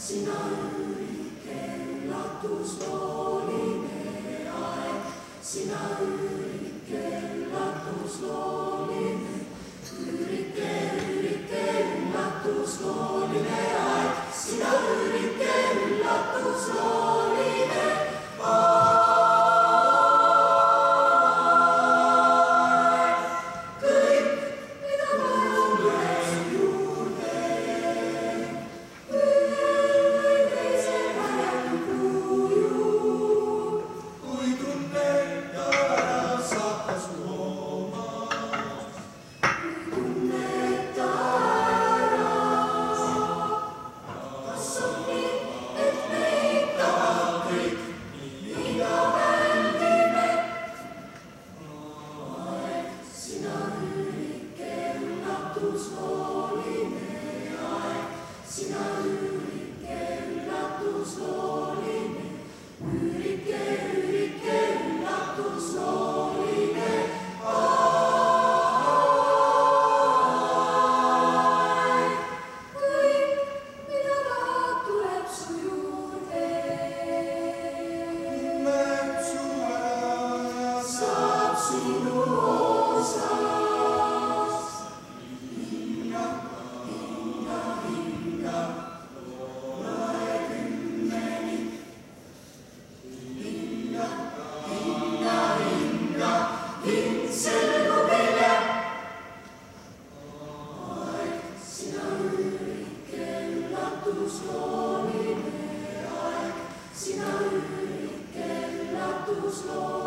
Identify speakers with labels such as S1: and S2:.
S1: sina ürike üllatuslooline aeg, sina ürike üllatuslooline, ürike üllatuslooline aeg, sina ürike üllatuslooline aeg. Sina ürike üllatuslooline, ürike üllatuslooline aeg. Kõik, mida tahad, tuleb su juurde. Tunneb suve, saab sinu osaks. Sina ürike üllatuslooline aeg, sina ürike üllatuslooline.